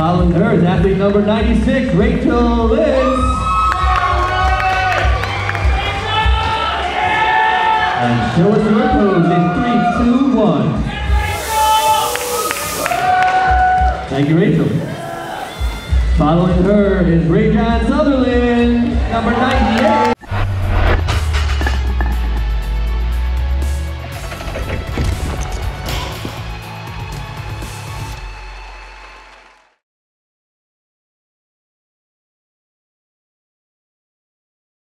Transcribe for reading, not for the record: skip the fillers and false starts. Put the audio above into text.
Following her is athlete number 96, Rachel Lintz. And show us your pose in 3, 2, 1. Thank you, Rachel. Following her is Ray John Sutherland, number 98.